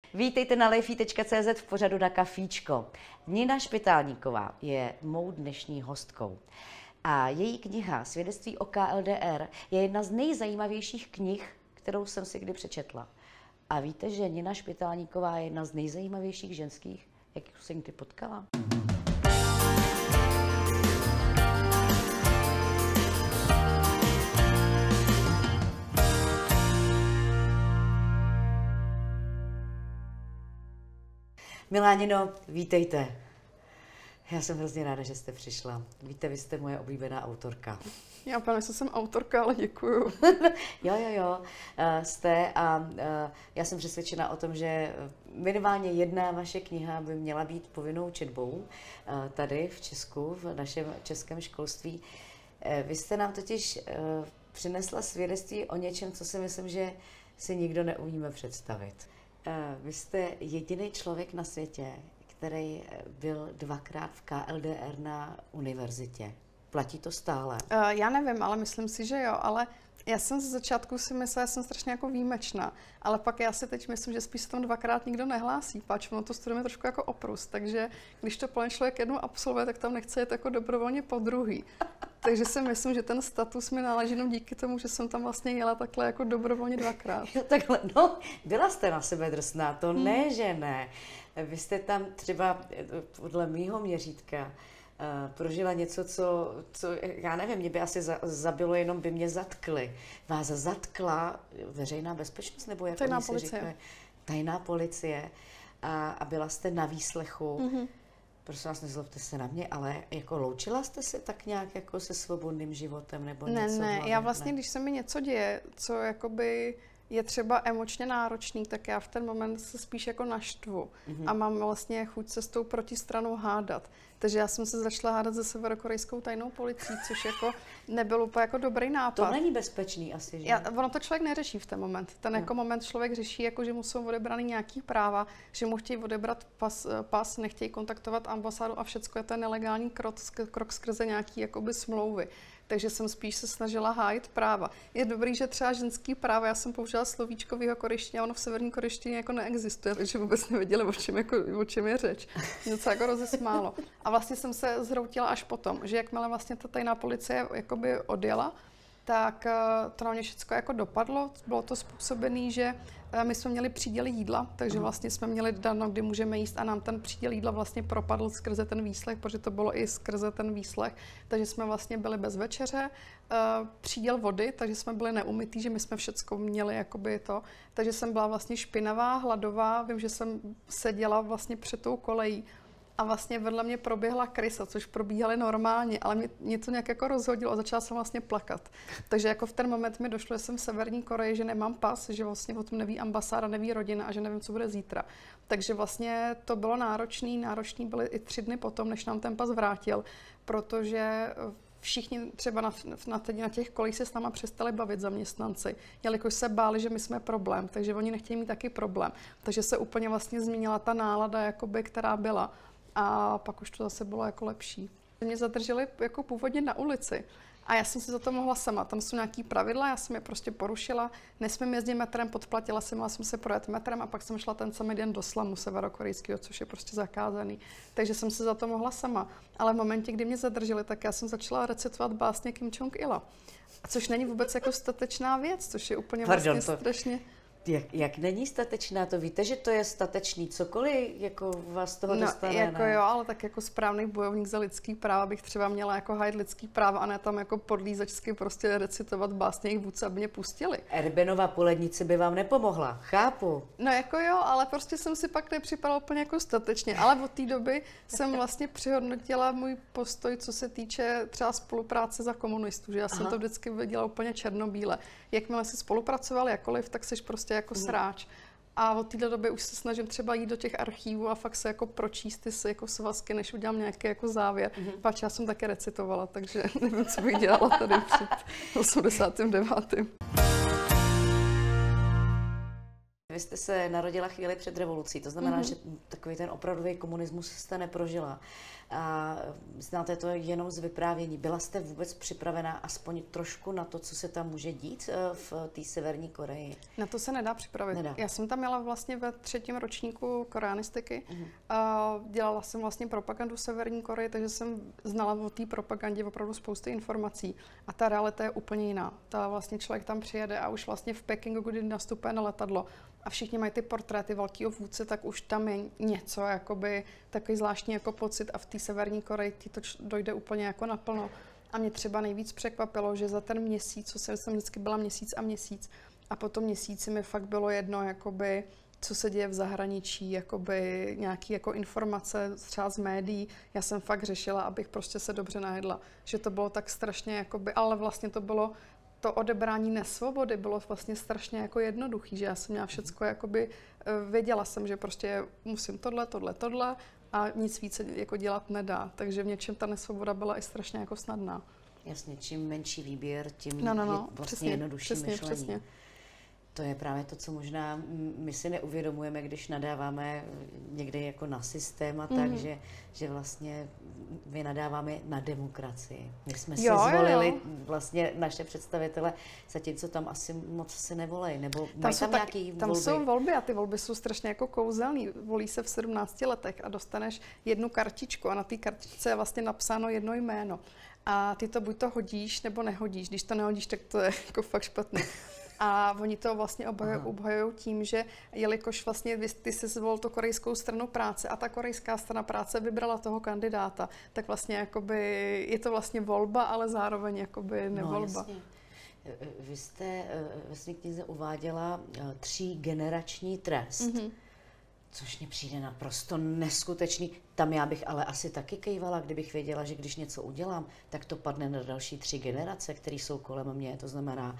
Vítejte na lifey.cz v pořadu Na kafíčko. Nina Špitálníková je mou dnešní hostkou. A její kniha Svědectví o KLDR je jedna z nejzajímavějších knih, kterou jsem si kdy přečetla. A víte, že Nina Špitálníková je jedna z nejzajímavějších ženských, jakých jsem kdy potkala? Milá Nino, vítejte. Já jsem hrozně ráda, že jste přišla. Víte, vy jste moje oblíbená autorka. Já právě jsem autorka, ale děkuju. Jo, jste a já jsem přesvědčena o tom, že minimálně jedna vaše kniha by měla být povinnou četbou tady v Česku, v našem českém školství. Vy jste nám totiž přinesla svědectví o něčem, co si myslím, že si nikdo neumíme představit. Vy jste jediný člověk na světě, který byl dvakrát v KLDR na univerzitě. Platí to stále? Já nevím, ale myslím si, že jo, ale já jsem ze začátku si myslela, že jsem strašně jako výjimečná, ale pak já si teď myslím, že spíš se tam dvakrát nikdo nehlásí, páč ono to studujeme trošku jako oprus, takže když to plně člověk jednou absolvuje, tak tam nechce jít jako dobrovolně po druhý. Takže si myslím, že ten status mi náleží jenom díky tomu, že jsem tam vlastně jela takhle jako dobrovolně dvakrát. Jo, takhle, no, byla jste na sebe drsná, to ne, že ne. Vy jste tam třeba podle mýho měřítka prožila něco, co já nevím, mě by asi zabilo, jenom by mě zatkli. Vás zatkla veřejná bezpečnost, nebo jak tajná oni si policie. říkají? Tajná policie. A byla jste na výslechu. Mm-hmm. Prosím vás, nezlobte se na mě, ale jako loučila jste se tak nějak jako se svobodným životem nebo něco? Ne, já vlastně, když se mi něco děje, co jakoby je třeba emočně náročný, tak já v ten moment se spíš jako naštvu a mám vlastně chuť se s tou protistranou hádat. Takže já jsem se začala hádat se severokorejskou tajnou policií, což jako nebyl úplně jako dobrý nápad. To není bezpečný asi, že? Ono to člověk neřeší v ten moment. Ten jako moment člověk řeší, jako, že mu jsou odebraný nějaký práva, že mu chtějí odebrat pas, nechtějí kontaktovat ambasádu a všecko je to nelegální krok skrze nějaký jakoby smlouvy. Takže jsem spíš se snažila hájit práva. Je dobrý, že třeba ženský práva, já jsem použila slovíčko v jeho korejštině, a ono v severní korejštině jako neexistuje, takže vůbec nevěděli, o čem je řeč. Mě to jako rozesmálo. A vlastně jsem se zhroutila až potom, že jakmile vlastně ta tajná policie jakoby odjela, tak to na mě všechno jako dopadlo. Bylo to způsobené, že my jsme měli příděl jídla, takže vlastně jsme měli dano, kdy můžeme jíst a nám ten příděl jídla vlastně propadl skrze ten výslech, protože to bylo i skrze ten výslech, takže jsme vlastně byli bez večeře, příděl vody, takže jsme byli neumytý, že my jsme všecko měli jakoby to, takže jsem byla vlastně špinavá, hladová, vím, že jsem seděla vlastně před tou kolejí. A vlastně vedle mě proběhla krysa, což probíhaly normálně, ale mě to nějak jako rozhodilo a začala jsem vlastně plakat. Takže jako v ten moment mi došlo, že jsem v Severní Koreji, že nemám pas, že vlastně o tom neví ambasáda, neví rodina a že nevím, co bude zítra. Takže vlastně to bylo náročný byly i 3 dny potom, než nám ten pas vrátil, protože všichni třeba na těch kolích se s náma přestali bavit zaměstnanci, jelikož se báli, že my jsme problém, takže oni nechtějí mít taky problém. Takže se úplně vlastně změnila ta nálada, jakoby, která byla. A pak už to zase bylo jako lepší. Mě zadrželi jako původně na ulici a já jsem si za to mohla sama. Tam jsou nějaký pravidla, já jsem je prostě porušila. Nesmím jezdit metrem, podplatila jsem, měla jsem se projet metrem a pak jsem šla ten samý den do slamu severokorejského, což je prostě zakázaný. Takže jsem si za to mohla sama. Ale v momentě, kdy mě zadrželi, tak já jsem začala recitovat básně Kim Jong-ila. Což není vůbec jako statečná věc, což je úplně vlastně strašně... Jak není statečná, to víte, že to je statečný, cokoliv jako vás toho dostane, jako ne? Jo, ale tak jako správný bojovník za lidský práva bych třeba měla jako hájit lidský práva a ne tam jako podlízačsky prostě recitovat básně jejich vůdce, aby mě pustili. Erbenova polednice by vám nepomohla, chápu. No jako jo, ale prostě jsem si pak nepřipadala úplně jako statečně, ale od té doby jsem vlastně přehodnotila můj postoj, co se týče třeba spolupráce za komunistů, že já jsem to vždycky viděla úplně černobíle. Jakmile si spolupracoval jakoliv, tak seš prostě jako sráč. A od této doby už se snažím třeba jít do těch archívů a fakt se jako pročíst ty jako svazky, než udělám nějaký jako závěr. Pač já jsem také recitovala, takže nevím, co bych dělala tady před 89. Vy vy jste se narodila chvíli před revolucí, to znamená, že takový ten opravdový komunismus jste neprožila. A znáte to jenom z vyprávění. Byla jste vůbec připravená aspoň trošku na to, co se tam může dít v té Severní Koreji? Na to se nedá připravit. Nedá. Já jsem tam měla vlastně ve 3. ročníku koreanistiky. A dělala jsem vlastně propagandu Severní Koreje, takže jsem znala o té propagandě opravdu spousty informací. A ta realita je úplně jiná. Ta vlastně člověk tam přijede a už vlastně v Pekingu, kdy nastupuje na letadlo a všichni mají ty portréty velkého vůdce, tak už tam je něco, jakoby takový zvláštní jako pocit a v té Severní Koreji ti to dojde úplně jako naplno. A mě třeba nejvíc překvapilo, že za ten měsíc, co jsem vždycky byla měsíc a po tom měsíci mi fakt bylo jedno, jakoby, co se děje v zahraničí, jakoby nějaký jako informace třeba z médií. Já jsem fakt řešila, abych prostě se dobře najedla. Že to bylo tak strašně, jakoby, ale vlastně to bylo to odebrání nesvobody bylo vlastně strašně jako jednoduchý, že já jsem měla všecko, jakoby věděla jsem, že prostě musím tohle a nic více jako dělat nedá. Takže v něčem ta nesvoboda byla i strašně jako snadná. Jasně, čím menší výběr, tím je vlastně přesně, jednodušší myšlení. Přesně. To je právě to, co možná my si neuvědomujeme, když nadáváme někde jako na systém a tak, že vlastně my nadáváme na demokracii. My jsme si zvolili vlastně naše představitele, zatímco tam asi moc se nevolají, nebo mají tam nějaký volby? Tam jsou volby a ty volby jsou strašně jako kouzelný. Volí se v 17 letech a dostaneš jednu kartičku a na té kartičce je vlastně napsáno jedno jméno. A ty to buď to hodíš, nebo nehodíš. Když to nehodíš, tak to je jako fakt špatný. A oni to vlastně obhajují tím, že jelikož vlastně ty jsi zvolil tu korejskou stranu práce a ta korejská strana práce vybrala toho kandidáta, tak vlastně jakoby je to vlastně volba, ale zároveň jakoby nevolba. No, vy jste ve své knize uváděla 3generační trest, což mně přijde naprosto neskutečný. Tam já bych ale asi taky kejvala, kdybych věděla, že když něco udělám, tak to padne na další 3 generace, které jsou kolem mě, to znamená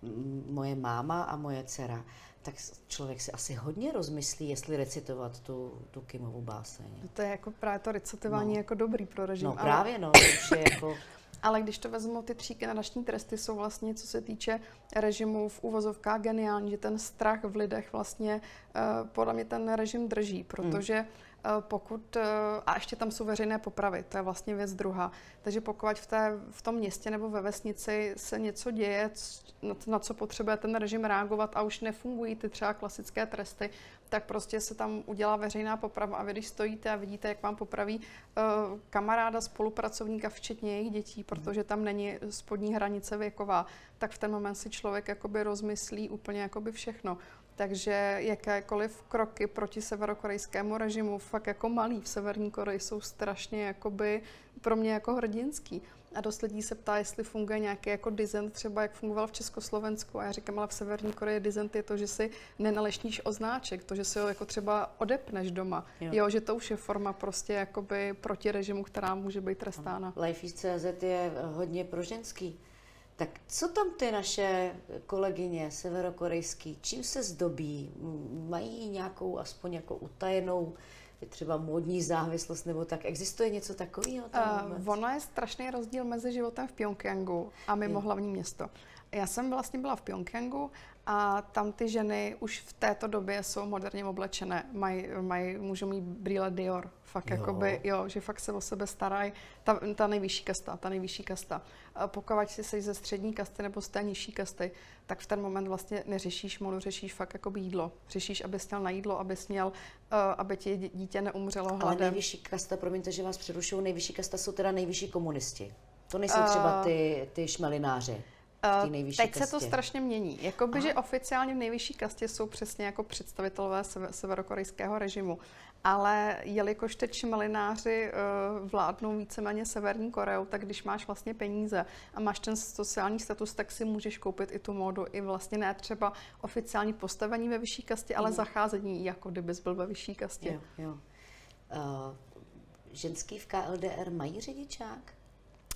moje máma a moje dcera. Tak člověk si asi hodně rozmyslí, jestli recitovat tu Kimovu báseň. To je jako právě to recitování jako dobrý pro režim. No právě, to už je jako... Ale když to vezmu, ty 3generační tresty jsou vlastně, co se týče režimu v uvozovkách geniální, že ten strach v lidech vlastně podle mě ten režim drží, protože pokud, a ještě tam jsou veřejné popravy, to je vlastně věc druhá, takže pokud v tom městě nebo ve vesnici se něco děje, na co potřebuje ten režim reagovat a už nefungují ty třeba klasické tresty, tak prostě se tam udělá veřejná poprava a vy, když stojíte a vidíte, jak vám popraví kamaráda, spolupracovníka, včetně jejich dětí, protože tam není spodní hranice věková, tak v ten moment si člověk jakoby rozmyslí úplně jakoby všechno. Takže jakékoliv kroky proti severokorejskému režimu, fakt jako malý v Severní Koreji, jsou strašně jakoby pro mě jako hrdinský. A dost lidí se ptá, jestli funguje nějaký jako dissent, třeba jak fungoval v Československu. A já říkám, ale v Severní Koreji dissent je to, že si nenalešníš odznáček, to, že si ho jako třeba odepneš doma. Jo, že to už je forma prostě jakoby proti režimu, která může být trestána. Life.cz je hodně pro ženský. Tak co tam ty naše kolegyně severokorejský, čím se zdobí? Mají nějakou aspoň jako utajenou třeba módní závislost nebo tak? Existuje něco takového? Ono je strašný rozdíl mezi životem v Pjongjangu a mimo hlavní město. Já jsem vlastně byla v Pjongjangu a tam ty ženy už v této době jsou moderně oblečené. Můžou mít brýle Dior. Fakt jakoby, že fakt se o sebe starají. Ta nejvyšší kasta. Pokud jsi ze střední kasty nebo z té nižší kasty, tak v ten moment vlastně neřešíš modu, řešíš fakt jakoby jídlo. Řešíš, abys měl na jídlo, aby ti dítě neumřelo hladem. Ale nejvyšší kasta, promiňte, že vás přerušuju, nejvyšší kasta jsou teda nejvyšší komunisti. To nejsou třeba ty šmelináři. Teď se to strašně mění. Jakoby, že oficiálně v nejvyšší kastě jsou přesně jako představitelové severokorejského režimu. Ale jelikož teď šmelináři vládnou víceméně Severní Koreou, tak když máš vlastně peníze a máš ten sociální status, tak si můžeš koupit i tu módu. I vlastně ne třeba oficiální postavení ve vyšší kastě, ale zacházení, jako kdybys byl ve vyšší kastě. Jo. Ženský v KLDR mají řidičák?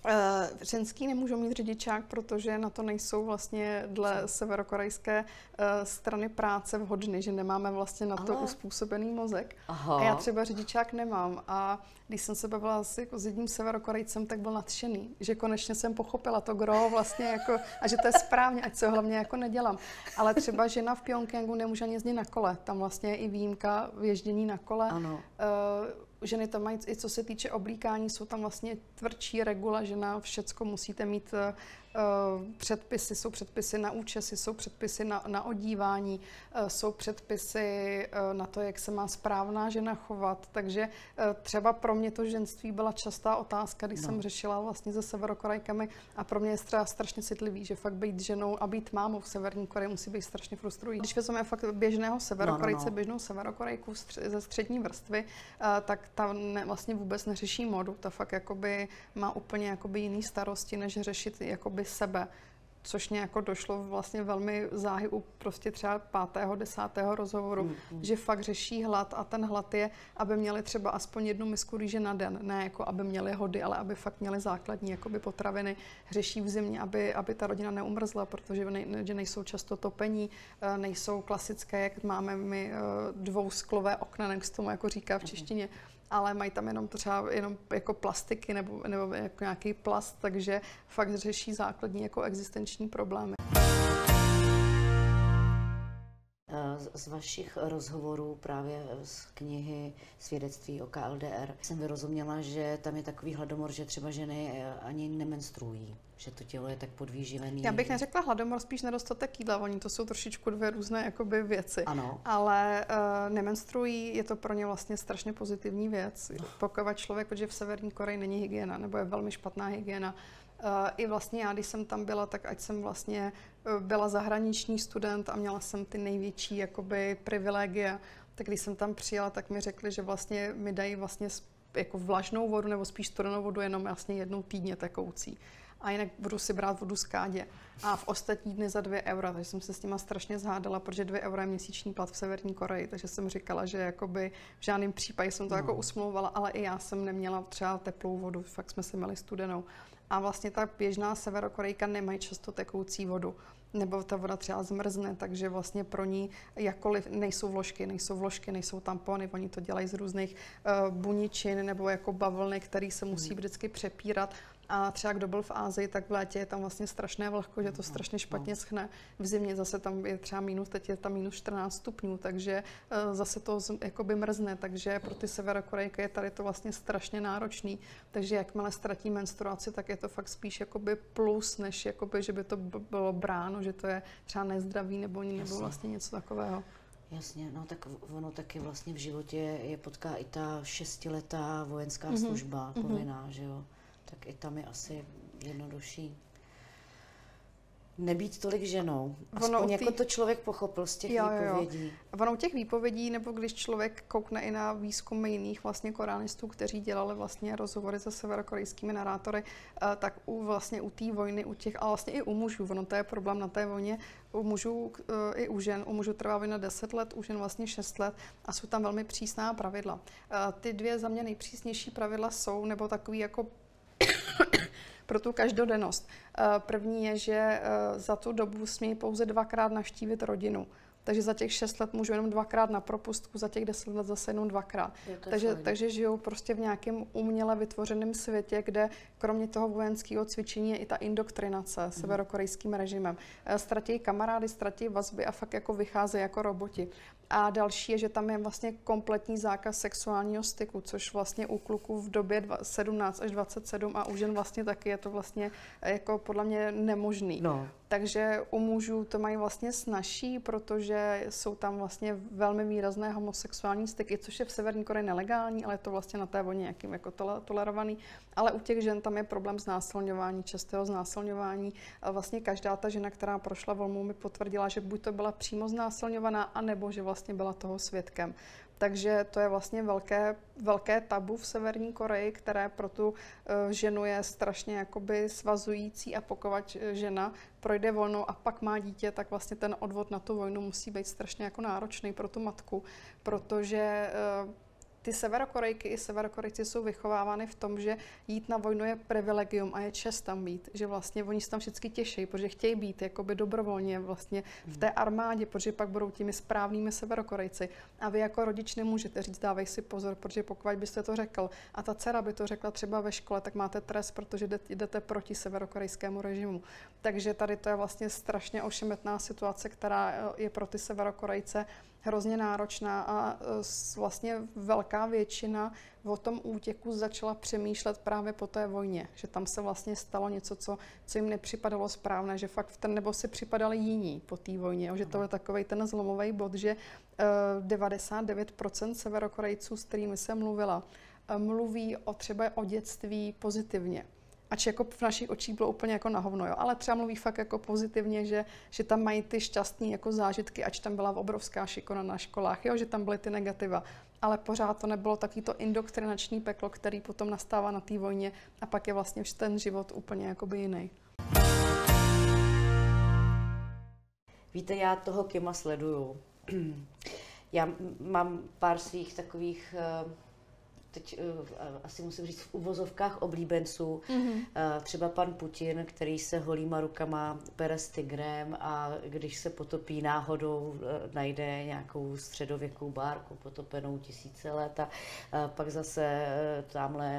Ženský nemůžou mít řidičák, protože na to nejsou vlastně dle severokorejské strany práce vhodny, že nemáme vlastně na to uspůsobený mozek. Aha. A já třeba řidičák nemám. A když jsem se bavila s jedním Severokorejcem, tak byl nadšený, že konečně jsem pochopila to gro vlastně jako, a že to je správně, ať se ho hlavně jako nedělám. Ale třeba žena v Pjongjangu nemůže ani jezdit na kole. Tam vlastně je i výjimka v ježdění na kole. Ano. Ženy tam mají, i co se týče oblíkání, jsou tam vlastně tvrdší regula, že na všecko musíte mít předpisy, jsou předpisy na účesy, jsou předpisy na odívání, jsou předpisy na to, jak se má správná žena chovat. Takže třeba pro mě to ženství byla častá otázka, když jsem řešila vlastně se Severokorejkami, a pro mě je strašně citlivý, že fakt být ženou a být mámou v Severní Koreji musí být strašně frustrující. Když vezmeme fakt běžného Severokorejce, běžnou Severokorejku ze střední vrstvy, tak ta vlastně vůbec neřeší modu, ta fakt jakoby má úplně jakoby jiný starosti, než řešit jakoby sebe. Což mě jako došlo vlastně velmi záhy u prostě třeba 5., 10. rozhovoru, že fakt řeší hlad, a ten hlad je, aby měli třeba aspoň jednu misku rýže na den, ne jako aby měli hody, ale aby fakt měli základní jakoby potraviny. Řeší v zimě, aby ta rodina neumrzla, protože že nejsou často topení, nejsou klasické, jak máme my dvousklové okna, jak se tomu jako říká v češtině, ale mají tam jenom třeba jako plastiky nebo jako nějaký plast, takže fakt řeší základní jako existenční problémy. Z vašich rozhovorů právě z knihy Svědectví o KLDR jsem vyrozuměla, že tam je takový hladomor, že třeba ženy ani nemenstruují, že to tělo je tak podvýživený. Já bych neřekla hladomor, spíš nedostatek jídla, oni to jsou trošičku dvě různé jakoby věci. Ano. Ale nemenstruují, je to pro ně vlastně strašně pozitivní věc. Pokud člověk, protože v Severní Koreji není hygiena, nebo je velmi špatná hygiena. I vlastně já, když jsem tam byla, tak ať jsem vlastně byla zahraniční student a měla jsem ty největší jakoby privilegia, tak když jsem tam přijela, tak mi řekli, že vlastně mi dají vlastně jako vlažnou vodu nebo spíš studenou vodu jenom vlastně jednou týdně tekoucí. A jinak budu si brát vodu z kádě. A v ostatní dny za 2 eura, takže jsem se s těma strašně zhádala, protože 2 eura je měsíční plat v Severní Koreji, takže jsem říkala, že jakoby v žádném případě jsem to jako usmlouvala, ale i já jsem neměla třeba teplou vodu, fakt jsme si měli studenou. A vlastně ta běžná Severokorejka nemají často tekoucí vodu, nebo ta voda třeba zmrzne, takže vlastně pro ní jakkoliv nejsou vložky, nejsou tampony, oni to dělají z různých buničin nebo jako bavlny, který se musí vždycky přepírat. A třeba kdo byl v Ázii, tak v létě je tam vlastně strašné vlhko, že to strašně špatně schne. V zimě zase tam je třeba teď je tam minus 14 stupňů, takže zase to jakoby mrzne, takže pro ty Severokorejky je tady to vlastně strašně náročný. Takže jakmile ztratí menstruaci, tak je to fakt spíš jakoby plus, než jakoby, že by to bylo bráno, že to je třeba nezdravý nebo vlastně něco takového. Jasně, no tak ono taky vlastně v životě je potká i ta 6letá vojenská služba povinná, že jo. Tak i tam je asi jednodušší nebýt tolik ženou. Aspoň jako to člověk pochopil z těch výpovědí. Ono u těch výpovědí, nebo když člověk koukne i na výzkumy jiných vlastně koreanistů, kteří dělali vlastně rozhovory se severokorejskými narátory, tak vlastně u té vojny, ale vlastně i u mužů, ono to je problém na té vojně, u mužů i u žen. U mužů trvá vojna 10 let, u žen vlastně 6 let a jsou tam velmi přísná pravidla. Ty dvě za mě nejpřísnější pravidla jsou, nebo takový jako pro tu každodennost. První je, že za tu dobu smí pouze 2krát navštívit rodinu. Takže za těch 6 let můžu jenom 2krát na propustku, za těch 10 let zase jenom 2krát. Takže žijou prostě v nějakém uměle vytvořeném světě, kde kromě toho vojenského cvičení je i ta indoktrinace severokorejským režimem. Ztratí kamarády, ztratí vazby a fakt jako vycházejí jako roboti. A další je, že tam je vlastně kompletní zákaz sexuálního styku, což vlastně u kluků v době 17 až 27 a u žen vlastně taky je to vlastně jako podle mě nemožný. No. Takže u mužů to mají vlastně snazší, protože jsou tam vlastně velmi výrazné homosexuální styky, což je v Severní Koreji nelegální, ale je to vlastně na té vojně nějakým jako tolerovaný. Ale u těch žen tam je problém znásilňování, častého znásilňování. A vlastně každá ta žena, která prošla volnou, mi potvrdila, že buď to byla přímo znásilňovaná, anebo že vlastně byla toho svědkem. Takže to je vlastně velké tabu v Severní Koreji, které pro tu ženu je strašně jakoby svazující, a pokud žena projde volnou a pak má dítě, tak vlastně ten odvod na tu vojnu musí být strašně jako náročný pro tu matku, protože ty Severokorejky i Severokorejci jsou vychovávány v tom, že jít na vojnu je privilegium a je čest tam být, že vlastně oni se tam vždycky těší, protože chtějí být jakoby dobrovolně vlastně v té armádě, protože pak budou těmi správnými Severokorejci. A vy jako rodič nemůžete říct, dávej si pozor, protože pokud byste to řekl a ta dcera by to řekla třeba ve škole, tak máte trest, protože jdete proti severokorejskému režimu. Takže tady to je vlastně strašně ošemetná situace, která je pro ty Severokorejce hrozně náročná a vlastně velká většina o tom útěku začala přemýšlet právě po té vojně, že tam se vlastně stalo něco, co jim nepřipadalo správné, že fakt nebo si připadali jiní po té vojně, že to je takovej ten zlomový bod, že 99% Severokorejců, s kterými jsem mluvila, mluví třeba o dětství pozitivně. Ač jako v našich očích bylo úplně jako na hovno, jo. Ale třeba mluví fakt jako pozitivně, že tam mají ty šťastné jako zážitky, ač tam byla obrovská šikana na školách, jo, že tam byly ty negativa. Ale pořád to nebylo takový to indoktrinační peklo, který potom nastává na té vojně a pak je vlastně ten život úplně jakoby jiný. Víte, já toho Kima sleduju. Já mám pár svých takových, teď asi musím říct v uvozovkách oblíbenců, třeba pan Putin, který se holýma rukama pere s tigrem a když se potopí náhodou, najde nějakou středověkou bárku potopenou tisíce let a pak zase tamhle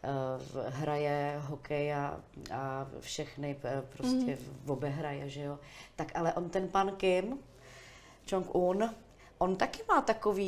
hraje hokej a všechny prostě obehraje, že jo. Tak ale on ten pan Kim Jong-un, on taky má takový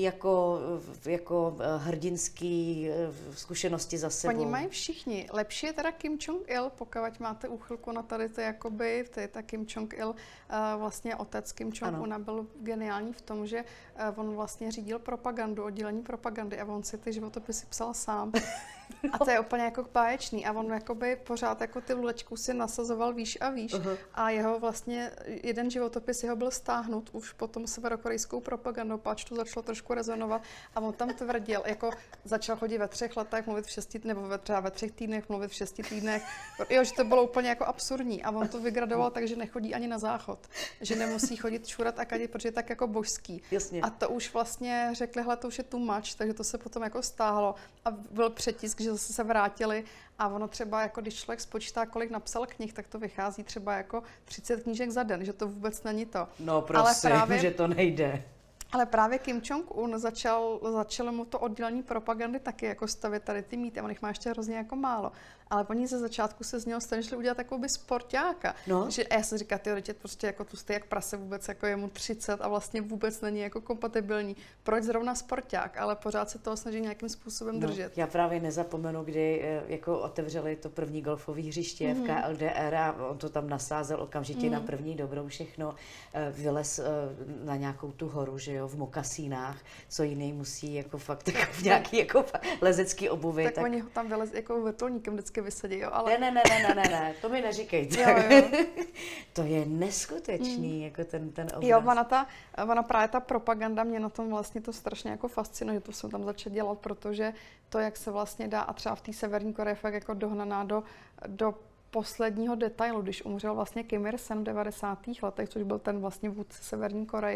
jako hrdinský zkušenosti za sebou. Oni mají všichni. Lepší je teda Kim Jong-il, pokud máte úchylku na tady to jakoby, to je ta Kim Jong-il, vlastně otec Kim Jong-una byl geniální v tom, že on vlastně řídil propagandu, oddělení propagandy a on si ty životopisy psal sám. A to je úplně jako báječný. A on jakoby pořád jako ty vlečku si nasazoval výš a výš. A jeho vlastně jeden životopis jeho byl stáhnut už potom severokorejskou propagandou, páč to začalo trošku rezonovat. A on tam tvrdil, jako začal chodit ve 3 letech, mluvit v 6, nebo třeba ve 3 týdnech, mluvit v 6 týdnech. Jo, že to bylo úplně jako absurdní. A on to vygradoval tak, že nechodí ani na záchod. Že nemusí chodit čurat a kadit, protože je tak jako božský. Jasně. A to už vlastně řekli, hele, to už je too much, takže to se potom jako stáhlo. A byl přetisk, že zase se vrátili a ono třeba, jako když člověk spočítá, kolik napsal knih, tak to vychází třeba jako 30 knížek za den, že to vůbec není to. No prosím, že to nejde. Ale právě Kim Jong-un začal mu to oddělení propagandy taky jako stavět tady ty mýty, on jich má ještě hrozně jako málo. Ale oni ze začátku se z něho snažili udělat takový sportáka. No. Že, a já jsem říkala, ty je prostě jako tlustý jak prase vůbec, jako je mu 30 a vlastně vůbec není jako kompatibilní. Proč zrovna sporták, ale pořád se toho snaží nějakým způsobem držet. Já právě nezapomenu, kdy jako otevřeli to první golfové hřiště v KLDR a on to tam nasázel okamžitě na první dobrou všechno. Vylez na nějakou tu horu, že jo, v mokasínách, co jiný musí jako fakt v nějaký jako lezecký obuvi. Tak oni ho tam vylez jako vrtulníkem vždycky vysadí, jo, ale... Ne, to mi neříkejte. Jo. To je neskutečný, jako ten obraz. Jo, ona právě ta propaganda, mě na tom vlastně to strašně jako fascinuje, že to jsem tam začala dělat, protože to, jak se vlastně dá, a třeba v té Severní Koreji fakt jako dohnaná do posledního detailu, když umřel vlastně Kim Il-sen v 90. letech, což byl ten vlastně vůdce Severní Koreji,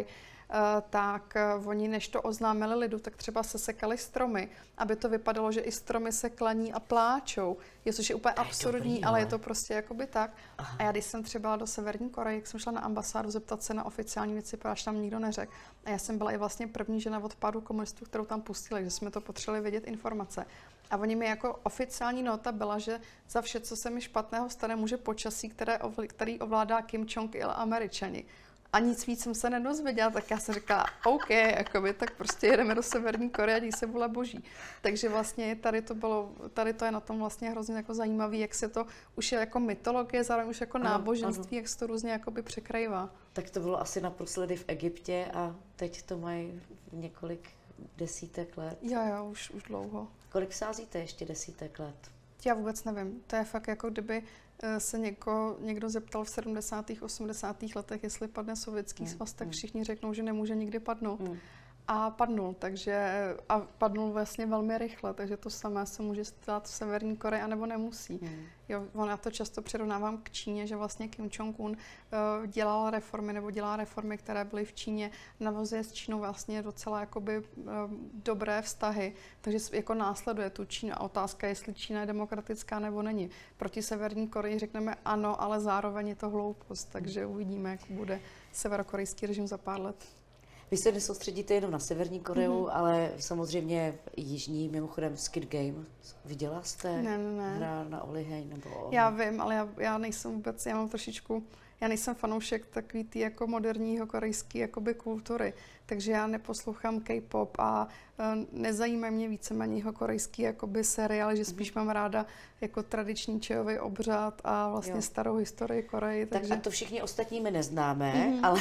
tak oni, než to oznámili lidu, tak třeba sesekali stromy, aby to vypadalo, že i stromy se klaní a pláčou. Což je úplně absurdní, ale je to prostě jakoby tak. Aha. A já, když jsem třeba do Severní Koreje, jak jsem šla na ambasádu zeptat se na oficiální věci, protože tam nikdo neřekl. A já jsem byla i vlastně první žena od pádu komunistů, kterou tam pustili, že jsme to potřebovali vědět informace. A oni mi jako oficiální nota byla, že za vše, co se mi špatného stane, může počasí, který ovládá Kim Jong-il a Američani. A nic víc jsem se nedozvěděla, tak já jsem říkala, OK, jakoby, tak prostě jedeme do Severní Koreje, dí se vůle boží. Takže vlastně tady to je na tom vlastně hrozně jako zajímavý, jak se to už je jako mytologie, zároveň už jako náboženství, jak se to různě jakoby překrývá. Tak to bylo asi naposledy v Egyptě a teď to mají několik desítek let. Jo, už dlouho. Kolik sázíte ještě desítek let? Já vůbec nevím. To je fakt jako kdyby se někdo zeptal v 70. 80. letech, jestli padne Sovětský svaz, tak všichni řeknou, že nemůže nikdy padnout. a padnul, a padnul vlastně velmi rychle, takže to samé se může stát v Severní Koreji, anebo nemusí. Jo, já to často přirovnávám k Číně, že vlastně Kim Jong-un dělal reformy, nebo dělá reformy, které byly v Číně, navazuje s Čínou vlastně docela jakoby dobré vztahy, takže jako následuje tu Čínu a otázka, jestli Čína je demokratická nebo není. Proti Severní Koreji řekneme ano, ale zároveň je to hloupost, takže uvidíme, jak bude severokorejský režim za pár let. Vy se nesoustředíte jenom na Severní Koreu, ale samozřejmě jižní, mimochodem Squid Game. Viděla jste? Ne. Hra na oliheň nebo... Já vím, ale já nejsem vůbec, já nejsem fanoušek takový ty jako moderního korejský jakoby kultury, takže já neposlouchám K-pop a nezajímají mě víceméně korejský jakoby seriál, že spíš mám ráda jako tradiční čajový obřad a vlastně starou historii Koreji. Takže... Tak a to všichni ostatní my neznáme, ale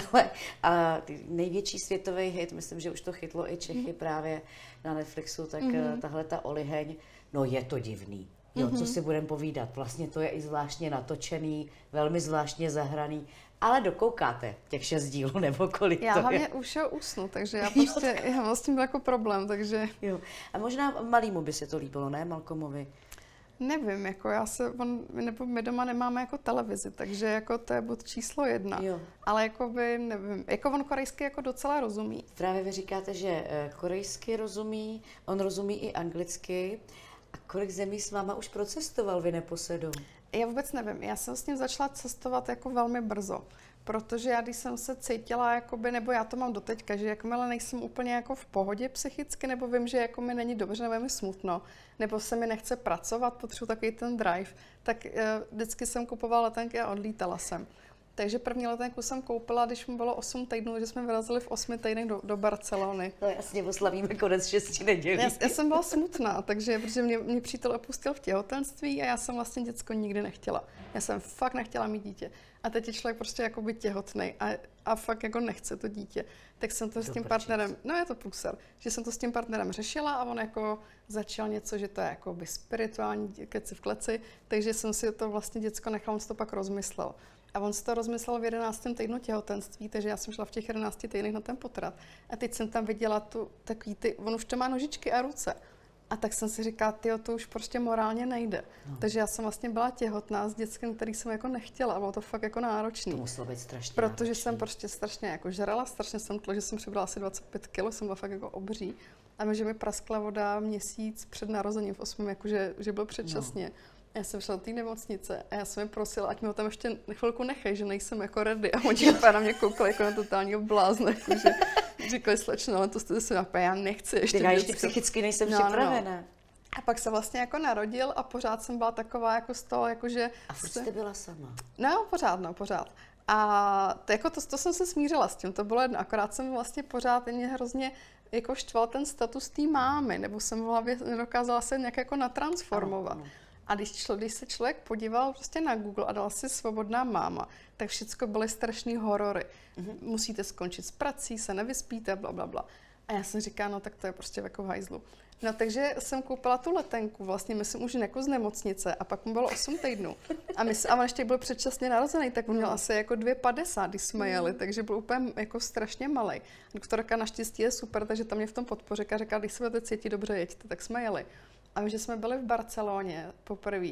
a největší světový hit, myslím, že už to chytlo i Čechy právě na Netflixu, tak tahle ta oliheň, no je to divný. Jo, co si budeme povídat, vlastně to je i zvláštně natočený, velmi zvláštně zahraný, ale dokoukáte těch 6 dílů nebo kolik já to je. Hlavně už ho usnu, takže já mám s tím jako problém, takže... Jo. A možná malýmu by se to líbilo, ne, Malcolmovi? Nevím, jako my doma nemáme jako televizi, takže jako to je bod číslo 1. Jo. Ale jako by, nevím, jako on korejsky jako docela rozumí. Právě vy říkáte, že korejsky rozumí, on rozumí i anglicky. A kolik zemí s váma už procestoval vy neposedou? Já vůbec nevím, já jsem s ním začala cestovat jako velmi brzo. Protože já, když jsem se cítila, jakoby, nebo já to mám doteďka, že jakmile nejsem úplně jako v pohodě psychicky, nebo vím, že jako mi není dobře, nebo je mi smutno, nebo se mi nechce pracovat, potřebuji takový ten drive, tak vždycky jsem kupovala letenky a odlítala jsem. Takže první letenku jsem koupila, když mi bylo 8 týdnů, že jsme vyrazili v 8 týdnech do Barcelony. No jasně, oslavíme konec 6 nedělí. Já jsem byla smutná, protože mě přítel opustil v těhotenství a já jsem vlastně děcko nikdy nechtěla. Já jsem fakt nechtěla mít dítě. A teď je člověk prostě jakoby těhotnej a fakt jako nechce to dítě. Tak jsem to s tím partnerem, no je to průser, že jsem to s tím partnerem řešila a on jako začal něco, že to je jakoby spirituální keci v kleci, takže jsem si to vlastně děcko nechala, on si to pak rozmyslel. A on si to rozmyslel v 11. týdnu těhotenství, takže já jsem šla v těch 11 týdnech na ten potrat. A teď jsem tam viděla on už to má nožičky a ruce. A tak jsem si říkala, to už prostě morálně nejde. No. Takže já jsem vlastně byla těhotná s dětskem, který jsem jako nechtěla. Bylo to fakt jako náročný. To muselo být strašně Protože náročný. jsem prostě strašně jako žrala, strašně jsem že jsem přibrala asi 25 kg, jsem byla fakt jako obří. A že mi praskla voda měsíc před narozením v 8, jakože že byl předčasně. No. Já jsem šla do té nemocnice a já jsem je prosila, ať mi ho tam ještě chvilku nechají, že nejsem jako ready. A oni na mě koukali jako na totálního blázna, jakože říkali, slečno, ale to jste se napěli, já nechci ještě děcko. Já ještě psychicky nejsem připravená. No. A pak se vlastně jako narodil a pořád jsem byla taková jako z toho, jakože... A furt jste byla sama? No, pořád. A to jsem se smířila s tím, to bylo jedno, akorát jsem vlastně pořád mě hrozně jako štval ten status té mámy, nebo jsem v hlavě nedokázala se nějak jako natransformovat. Ano. A když se člověk podíval prostě na Google a dal si svobodná máma, tak všechno byly strašný horory. Musíte skončit s prací, se nevyspíte, blablabla. A já jsem říkala, no tak to je prostě jako v hajzlu. No takže jsem koupila tu letenku, vlastně myslím už jako z nemocnice a pak mu bylo 8 týdnů. A on ještě byl předčasně narozený, tak on měl asi jako 2,50, když jsme jeli, takže byl úplně jako strašně malej. Doktorka naštěstí je super, takže tam mě v tom podpoře a říkala, když se budete cítit dobře, jeďte, tak jsme jeli. A my, že jsme byli v Barceloně poprvé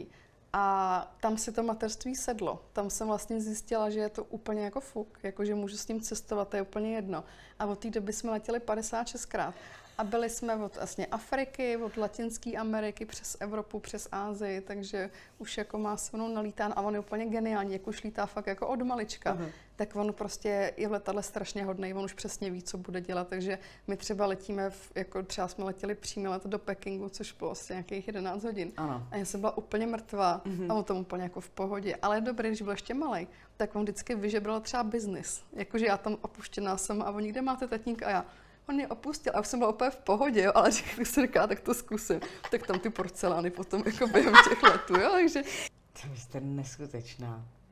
a tam si to mateřství sedlo. Tam jsem vlastně zjistila, že je to úplně jako fuk, jako že můžu s ním cestovat, to je úplně jedno. A od té doby jsme letěli 56krát. A byli jsme od vlastně Afriky, od Latinské Ameriky, přes Evropu, přes Asii, takže už jako má se mnou nalítán a on je úplně geniální, jak už lítá fakt jako od malička. Tak on prostě je v letadle strašně hodnej, on už přesně ví, co bude dělat, takže my třeba letíme, jako třeba jsme letěli přímý let do Pekingu, což bylo asi nějakých 11 hodin. Ano. A já jsem byla úplně mrtvá a on tam úplně jako v pohodě. Ale je dobrý, když byl ještě malej, tak on vždycky vyžebral třeba biznis. Jakože já tam opuštěná jsem a oni, kde máte tatínka? A já, on mě opustil a už jsem byla úplně v pohodě, jo, ale když se říká, tak to zkusím. Tak tam ty porcelány potom jako během těch letů, jo, takže... To jste neskutečná.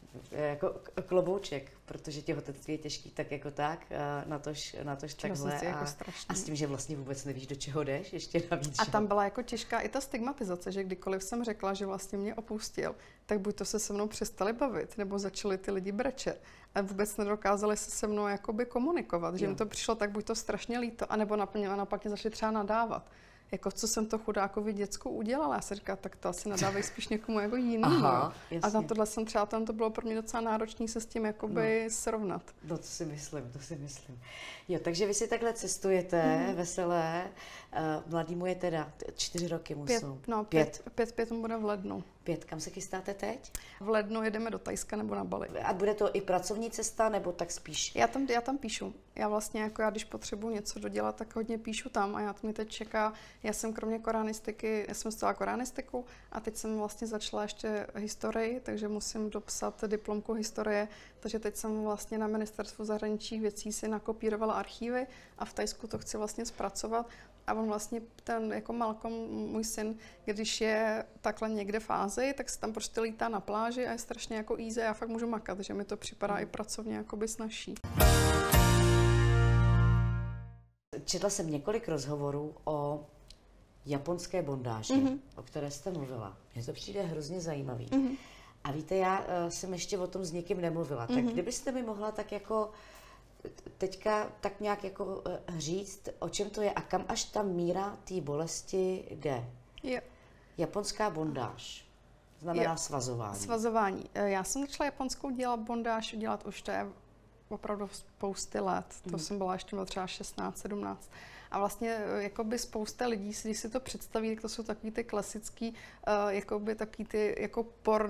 jako klobouček, protože těhotenství je těžký tak jako tak, natož takhle jako a s tím, že vlastně vůbec nevíš, do čeho jdeš, ještě navíc. A tam byla jako těžká i ta stigmatizace, že kdykoliv jsem řekla, že vlastně mě opustil, tak buď to se mnou přestali bavit, nebo začali ty lidi brečet. A vůbec nedokázali se mnou jakoby komunikovat, že jim to přišlo tak buď to strašně líto, anebo naopak mě začali třeba nadávat. Jako co jsem to chudákovi děcku udělala. Já se říkala, tak to asi nadávej spíš někomu jako jinému. A na tohle jsem třeba, tam to bylo pro mě docela náročné se s tím jakoby srovnat. No to si myslím. Jo, takže vy si takhle cestujete, veselé, mladýmu je teda 4 roky musou. Pět mu bude v lednu. 5, kam se chystáte teď? V lednu jedeme do Thajska nebo na Bali. A bude to i pracovní cesta, nebo tak spíš? Já tam píšu. Já vlastně, jako když potřebuji něco dodělat, tak hodně píšu tam a mě teď čeká, já jsem kromě koranistiky, já jsem studovala koranistiku a teď jsem vlastně začala ještě historii, takže musím dopsat diplomku historie, takže teď jsem vlastně na Ministerstvu zahraničních věcí si nakopírovala archívy a v Thajsku to chci vlastně zpracovat. A on vlastně, ten jako Malcolm, můj syn, když je takhle někde v Ázii, tak se tam prostě lítá na pláži a je strašně jako easy a já fakt můžu makat, že mi to připadá i pracovně jakoby snazší. Četla jsem několik rozhovorů o japonské bondáži, o které jste mluvila. Mně to přijde hrozně zajímavý. A víte, já jsem ještě o tom s někým nemluvila. Tak kdybyste mi mohla tak jako teďka tak nějak jako říct, o čem to je a kam až ta míra té bolesti jde. Jo. Japonská bondáž znamená svazování. Svazování. Já jsem začala japonskou bondáž dělat už to je opravdu spousty let. To jsem byla ještě třeba 16, 17. A vlastně jakoby spousta lidí, když si to představí, tak to jsou takový ty klasický, jakoby takový ty jako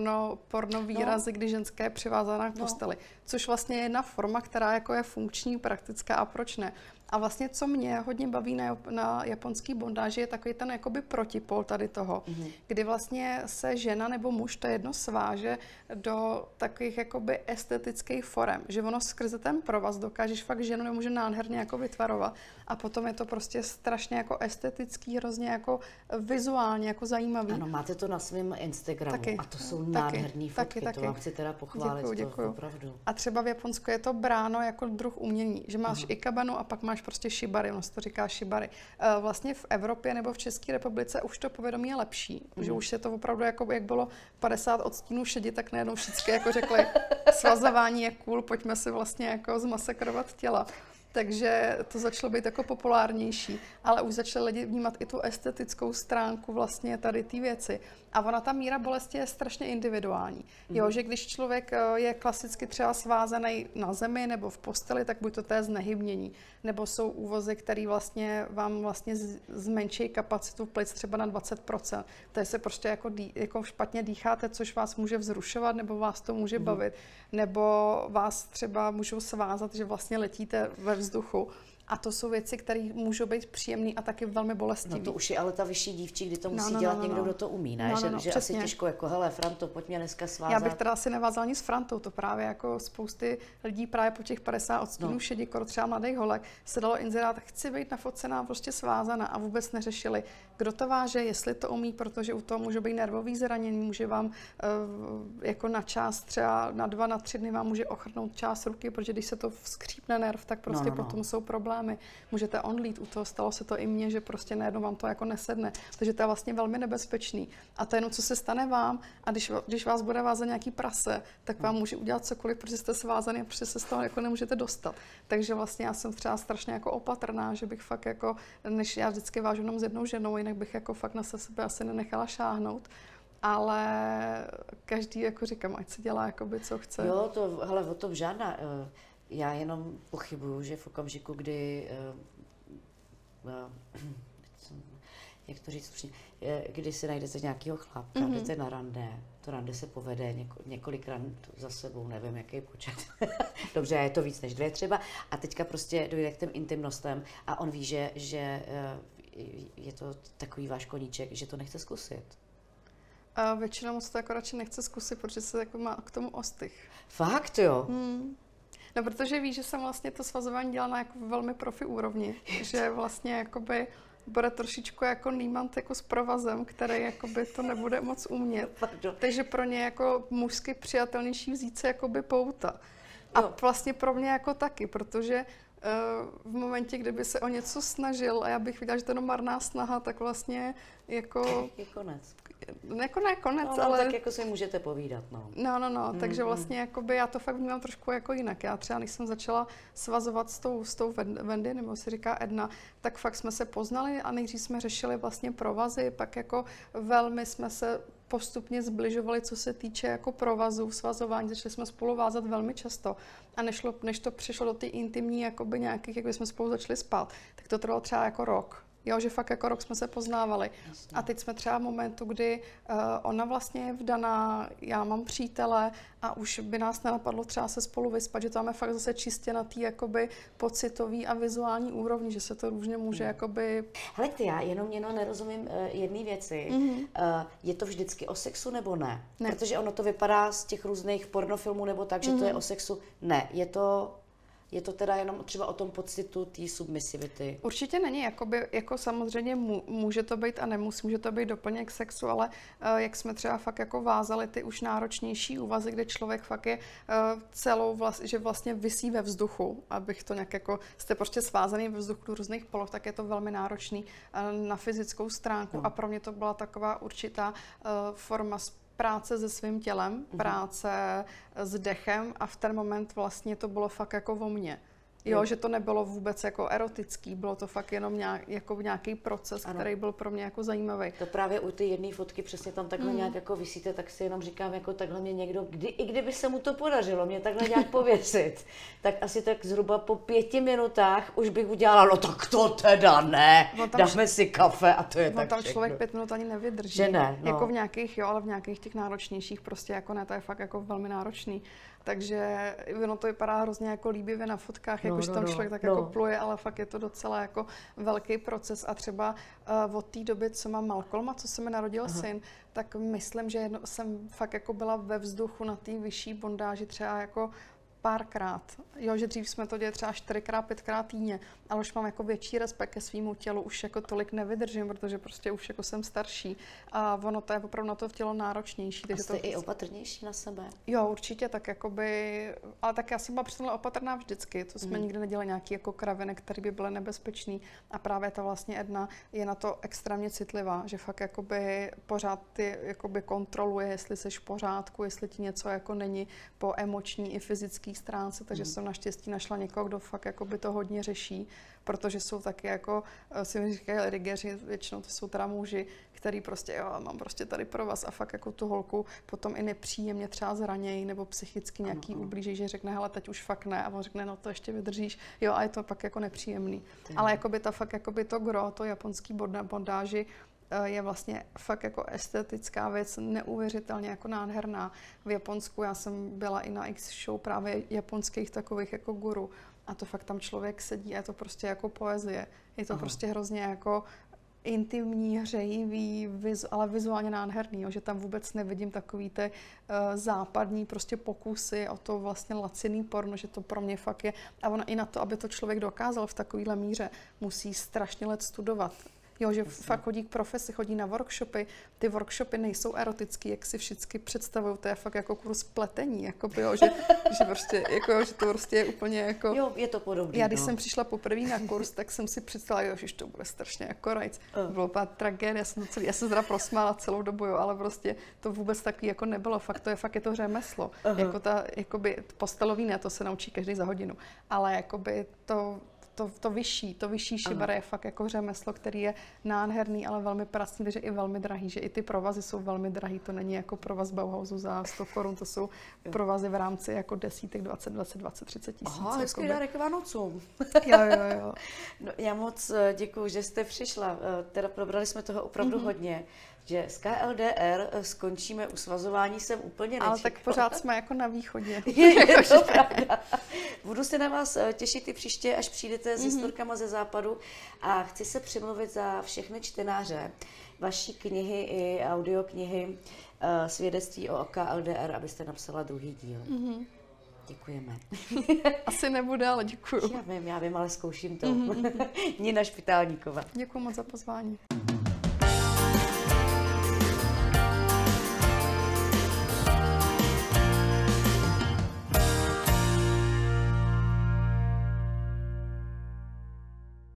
porno výrazy, kdy ženské je přivázaná k posteli. Což vlastně je jedna forma, která jako je funkční, praktická a proč ne. A vlastně, co mě hodně baví na japonský bondáži, je takový ten jakoby protipol tady toho, kdy vlastně se žena nebo muž, to jedno, sváže do takových jakoby estetických forem, že ono skrze ten provaz dokážeš fakt ženu nebo muže nádherně jako vytvarovat a potom je to prostě strašně jako estetický, hrozně jako vizuálně jako zajímavý. Ano, máte to na svém Instagramu a to jsou nádherný fotky, to vám chci teda pochválit. Děkuju. To opravdu. A třeba v Japonsku je to bráno jako druh umění, že máš ikebanu a pak máš prostě shibari, ono se to říká shibari. Vlastně v Evropě nebo v České republice už to povědomí je lepší, že už je to opravdu jako, jak bylo 50 odstínů šedi, tak najednou všichni jako řekli, svazování je cool, pojďme si vlastně jako zmasakrovat těla. Takže to začalo být jako populárnější, ale už začali lidi vnímat i tu estetickou stránku vlastně tady ty věci. A ona ta míra bolesti je strašně individuální. Jo, že když člověk je klasicky třeba svázaný na zemi nebo v posteli, tak buď to je znehybnění, nebo jsou úvozy, které vlastně vám vlastně zmenší kapacitu plic třeba na 20%. To je se prostě jako špatně dýcháte, což vás může vzrušovat, nebo vás to může bavit, nebo vás třeba můžou svázat, že vlastně letíte ve vzduchu. A to jsou věci, které můžou být příjemné a taky velmi bolestivé. No to už je ale ta vyšší dívčí, kdy to musí dělat někdo, kdo to umí, ne? Že asi těžko jako, hele, Franto, pojď mě dneska svázat. Já bych teda asi nevázala nic s Frantou, to právě jako spousty lidí právě po těch 50 odstínů šedi, třeba mladých holek, se dalo inzerát, chci být nafocená, prostě svázaná a vůbec neřešili, kdo to váže, jestli to umí, protože u toho může být nervový zranění, může vám jako na část, třeba na 2, na 3 dny vám může ochrnout část ruky, protože když se to skřípne nerv, tak prostě potom jsou problémy. Můžete onlít, u toho stalo se to i mně, že prostě najednou vám to jako nesedne. Takže to je vlastně velmi nebezpečný. A to je jenom, co se stane vám a když vás bude vázat nějaký prase, tak vám může udělat cokoliv, protože jste svázaný a protože se z toho jako nemůžete dostat. Takže vlastně já jsem třeba strašně jako opatrná, že bych fakt jako, než já vždycky vážu jenom s jednou ženou, jinak bych jako fakt na sebe asi nenechala šáhnout. Ale každý, jako říkám, ať se dělá, jakoby, co chce. Jo, to, hele, o tom žádná. Já jenom pochybuju, že v okamžiku, kdy, jak to říct slušně, kdy si najdete nějakého chlápka, jdete na rande, to rande se povede několik rand za sebou, nevím, jaký počet. Dobře, je to víc než 2 třeba. A teďka prostě dojde k těm intimnostem a on ví, že je to takový váš koníček, že to nechce zkusit. A většinou moc to jako radši nechce zkusit, protože se jako má k tomu ostych. Fakt, jo? No, protože víš, že jsem vlastně to svazování dělala na jako velmi profi úrovni, že vlastně jakoby bude trošičku jako nímant jako s provazem, který jakoby to nebude moc umět. Takže pro ně jako mužsky přijatelnější vzít se jakoby pouta. A vlastně pro mě jako taky, protože v momentě, kdyby se o něco snažil a já bych viděla, že to je marná snaha, tak vlastně jako... Je konec. Jako ne konec, no, ale... tak jako si můžete povídat, no. No, takže vlastně jakoby já to fakt vnímám trošku jako jinak. Já třeba, když jsem začala svazovat s tou Wendy, nebo si říká Edna, tak fakt jsme se poznali a nejdřív jsme řešili vlastně provazy, pak jako velmi jsme se postupně zbližovali, co se týče jako provazů, svazování, začali jsme spolu vázat velmi často a než to přišlo do té intimní jakoby nějakých, jak jsme spolu začali spát, tak to trvalo třeba jako rok. Jo, že fakt jako rok jsme se poznávali. Jasně. A teď jsme třeba v momentu, kdy ona vlastně je vdaná, já mám přítele a už by nás nenapadlo třeba se spolu vyspat, že to máme fakt zase čistě na té jakoby pocitový a vizuální úrovni, že se to různě může jakoby... Hele, já jenom nerozumím jedné věci. Je to vždycky o sexu nebo ne? Protože ono to vypadá z těch různých pornofilmů nebo tak, že to je o sexu. Ne, je to teda jenom třeba o tom pocitu té submisivity? Určitě není, jako samozřejmě může to být a nemusí, může to být doplněk sexu, ale jak jsme třeba fakt jako vázali ty už náročnější úvazy, kde člověk fakt je že vlastně visí ve vzduchu, abych to nějak jako, jste prostě svázaný ve vzduchu do různých poloh, tak je to velmi náročný na fyzickou stránku a pro mě to byla taková určitá forma práce se svým tělem, práce s dechem a v ten moment vlastně to bylo fakt jako o mně. Jo, že to nebylo vůbec jako erotický, bylo to fakt jenom nějaký proces, který byl pro mě jako zajímavý. To právě u ty jedné fotky přesně tam takhle nějak jako visíte, tak si jenom říkám, jako takhle mě někdo, i kdyby se mu to podařilo mě takhle nějak pověsit, tak asi tak zhruba po 5 minutách už bych udělala, no tak to teda ne, dáme si kafe a to je tak tam všechno. Člověk 5 minut ani nevydrží. Že ne, no. Jako v nějakých, jo, ale v nějakých těch náročnějších prostě jako ne, to je fakt jako velmi náročný. Takže ono to vypadá hrozně jako líbivě na fotkách, jakož tam člověk tak jako pluje, ale fakt je to docela jako velký proces a třeba od té doby, co mám Malcolma, co se mi narodil syn, tak myslím, že jsem fakt jako byla ve vzduchu na té vyšší bondáži třeba jako párkrát. Jo, že dřív jsme to dělali třeba 4x, 5x týdně, ale už mám jako větší respekt ke svýmu tělu, už jako tolik nevydržím, protože prostě už jako jsem starší a ono to je opravdu na to tělo náročnější. A jste i opatrnější na sebe? Jo, určitě, tak jakoby, ale tak já jsem byla přitom opatrná vždycky, to jsme nikdy nedělali nějaký jako kraviny, které by byly nebezpečný a právě ta vlastně Edna je na to extrémně citlivá, že fakt jakoby pořád ty jakoby kontroluje, jestli jsi v pořádku, jestli ti něco jako není po emoční i fyzické stránce, takže jsem naštěstí našla někoho, kdo fakt jakoby to hodně řeší, protože jsou taky jako, si mi říkají rigeři, většinou to jsou teda muži, který prostě, jo, mám prostě tady pro vás a fakt jako tu holku potom i nepříjemně třeba zranějí nebo psychicky nějaký ublíží, že řekne, hele, teď už fakt ne a on řekne, no to ještě vydržíš, jo, a je to pak jako nepříjemný. Ale jakoby ta fakt jakoby to gro, to japonský bondáži, je vlastně fakt jako estetická věc, neuvěřitelně jako nádherná. V Japonsku já jsem byla i na X show právě japonských takových jako guru a to fakt tam člověk sedí a je to prostě jako poezie. Je to prostě hrozně jako intimní, hřejivý, ale vizuálně nádherný, jo, že tam vůbec nevidím takový ty západní prostě pokusy o to vlastně laciný porno, že to pro mě fakt je. A ono i na to, aby to člověk dokázal v takovýhle míře, musí strašně let studovat. Jo, že fakt chodí k profesi, chodí na workshopy. Ty workshopy nejsou erotický, jak si všichni představují, to je fakt jako kurz pletení, jako, jo, že prostě, jako, jo, že to prostě je úplně jako... Jo, je to podobné. Já když jsem přišla poprvé na kurz, tak jsem si představila, že to bude strašně jako rajc. Bylo to tragédie, já jsem teda prosmála celou dobu, jo, ale prostě to vůbec takový jako nebylo, fakt je to řemeslo. Jako jakoby postelový ne, to se naučí každý za hodinu, ale jakoby to vyšší šibara je fakt jako řemeslo, který je nádherný, ale velmi pracný, takže i velmi drahý, že i ty provazy jsou velmi drahý, to není jako provaz Bauhausu za 100 korun, to jsou provazy v rámci jako desítek, 20, 30 tisíc. Aha, hezký dárek Vánocům. Jo. No, já moc děkuju, že jste přišla, teda probrali jsme toho opravdu hodně. Že z KLDR skončíme u svazování jsem úplně nečekala. Ale tak pořád jsme jako na východě. Je to pravda. Budu se na vás těšit i příště, až přijdete s historkama ze západu a chci se přimluvit za všechny čtenáře vaší knihy i audioknihy Svědectví o KLDR, abyste napsala druhý díl. Děkujeme. Asi nebude, ale děkuju. Já vím, ale zkouším to. Nina Špitálníková. Děkuji moc za pozvání.